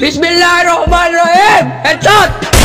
Bismillahirrahmanirrahim. Headshot.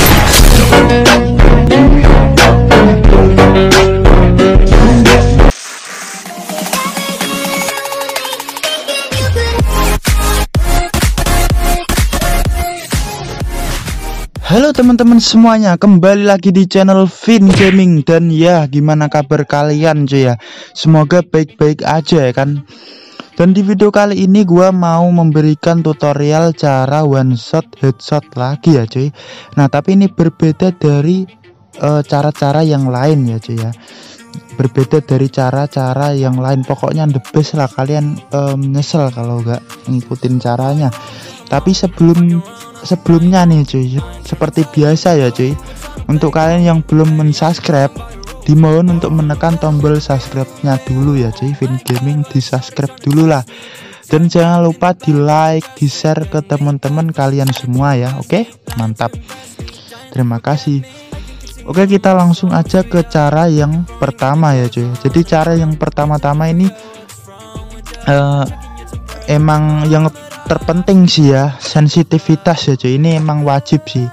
Halo teman-teman semuanya, kembali lagi di channel Vin Gaming. Dan ya, gimana kabar kalian cuy ya? Semoga baik-baik aja ya kan. Dan di video kali ini gua mau memberikan tutorial cara one shot headshot lagi ya cuy. Nah tapi ini berbeda dari cara-cara yang lain ya cuy ya. Berbeda dari cara-cara yang lain. Pokoknya the best lah, kalian nyesel kalau gak ngikutin caranya. Tapi sebelumnya nih cuy, seperti biasa ya cuy, untuk kalian yang belum mensubscribe, dimohon untuk menekan tombol subscribe-nya dulu ya cuy. Vin Gaming di subscribe dulu lah, dan jangan lupa di like, di share ke teman-teman kalian semua ya. Oke, mantap, terima kasih. Oke, kita langsung aja ke cara yang pertama ya cuy. Jadi cara yang pertama-tama ini emang yang terpenting sih ya, sensitivitas ya cuy. Ini emang wajib sih,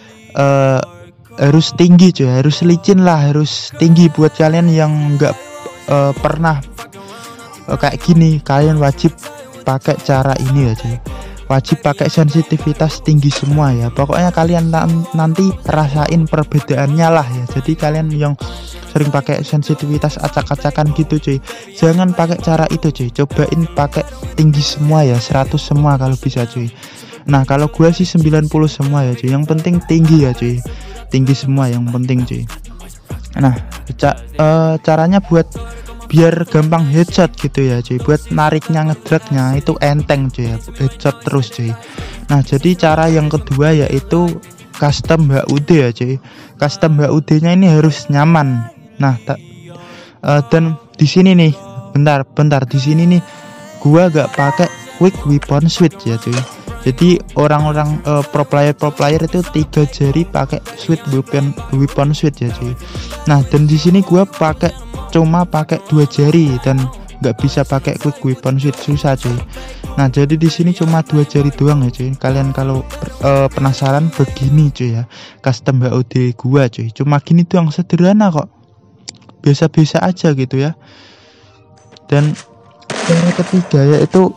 harus tinggi cuy, harus licin lah, harus tinggi. Buat kalian yang nggak pernah kayak gini, kalian wajib pakai cara ini ya cuy. Wajib pakai sensitivitas tinggi semua ya. Pokoknya kalian nanti rasain perbedaannya lah ya. Jadi kalian yang sering pakai sensitivitas acak-acakan gitu cuy, jangan pakai cara itu cuy. Cobain pakai tinggi semua ya, 100 semua kalau bisa cuy. Nah kalau gua sih 90 semua ya cuy. Yang penting tinggi ya cuy, tinggi semua yang penting cuy. Nah caranya buat biar gampang headshot gitu ya cuy, buat nariknya, ngedraknya itu enteng cuy ya, headshot terus cuy. Nah jadi cara yang kedua yaitu custom HUD ya cuy. Custom HUD nya ini harus nyaman. Nah dan di sini nih, bentar di sini nih gua gak pakai quick weapon switch ya cuy. Jadi orang-orang pro player itu 3 jari pakai switch weapon switch ya cuy. Nah dan di sini gua cuma pakai 2 jari dan nggak bisa pakai quick weapon switch, susah cuy. Nah jadi di sini cuma 2 jari doang ya cuy. Kalian kalau penasaran begini cuy ya, custom HUD gua cuy, cuma gini doang, sederhana kok, biasa-biasa aja gitu ya. Dan yang ketiga yaitu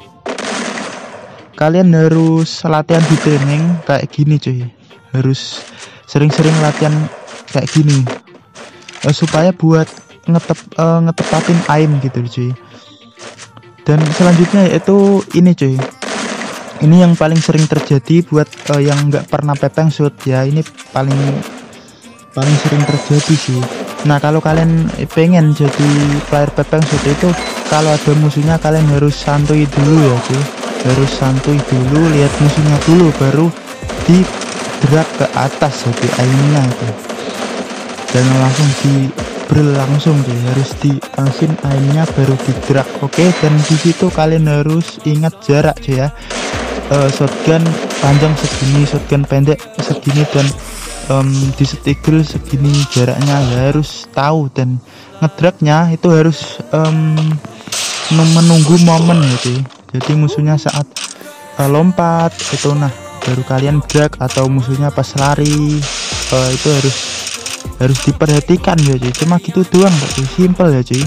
kalian harus latihan di training kayak gini cuy, harus sering-sering latihan kayak gini supaya buat ngetepatin aim gitu cuy. Dan selanjutnya yaitu ini cuy, ini yang paling sering terjadi buat yang nggak pernah pepeng shoot ya. Ini paling sering terjadi sih. Nah kalau kalian pengen jadi player pepeng shoot itu, kalau ada musuhnya kalian harus santuy dulu ya cuy, harus santuy dulu, lihat musuhnya dulu, baru di drag ke atas jadi aimnya itu, jangan langsung di langsung cuy, harus dipasin aimnya baru di drag. Oke, dan di situ kalian harus ingat jarak cuy ya. Shotgun panjang segini, shotgun pendek segini, dan di stickle segini jaraknya ya, harus tahu. Dan ngedragnya itu harus menunggu momen ya cuy. Jadi musuhnya saat lompat itu, nah baru kalian drag, atau musuhnya pas lari itu harus diperhatikan ya cuy. Cuma gitu doang cuy, simple ya cuy.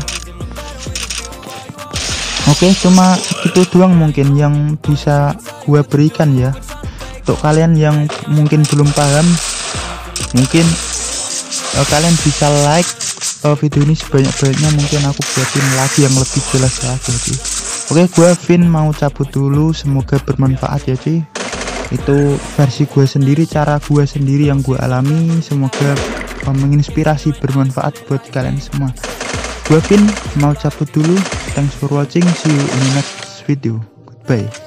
Oke, cuma segitu doang mungkin yang bisa gua berikan ya. Untuk kalian yang mungkin belum paham, mungkin kalian bisa like video ini sebanyak-banyaknya, mungkin aku buatin lagi yang lebih jelas lagi cuy. Oke, gua Vin mau cabut dulu, semoga bermanfaat ya cuy. Itu versi gua sendiri, cara gua sendiri yang gua alami, semoga menginspirasi, bermanfaat buat kalian semua. Gua Vin mau cabut dulu, thanks for watching, see you in the next video, goodbye.